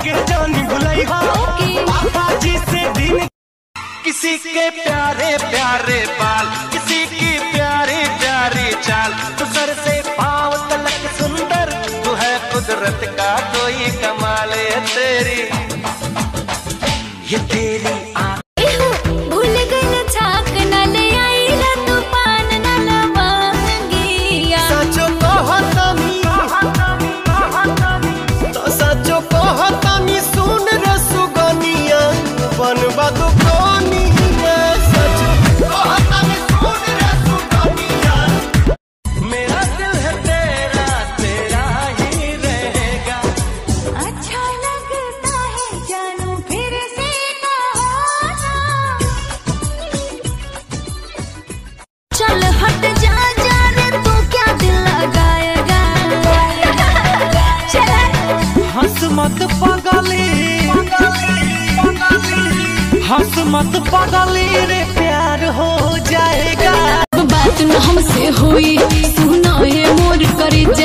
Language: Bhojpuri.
के जानी भुलाई हो पापा जी से दिन। किसी के प्यारे प्यारे बाल, किसी की प्यारी प्यारी चाल, तू सर से पाँव तलक सुंदर, तू है कुदरत का कोई कमाल। है तेरी ये तेरी भूल गई छाक न ले आई ला तू पान न लवांगी। सचो कहतमी तो सचो कहतमी सुन रसुगनिया बनवा दो कोनिया। सचो कहतमी सुन रसुगनिया। मेरा दिल है तेरा तेरा ही रहेगा। अच्छा लगता है जानू फिर से कहाना। चल हट जा जा रे तू क्या दिल लगाएगा। चल हंस मत पागली हंस मत पागली रे प्यार हो जाएगा। बात न हमसे हुई सुना है मोर करे जा।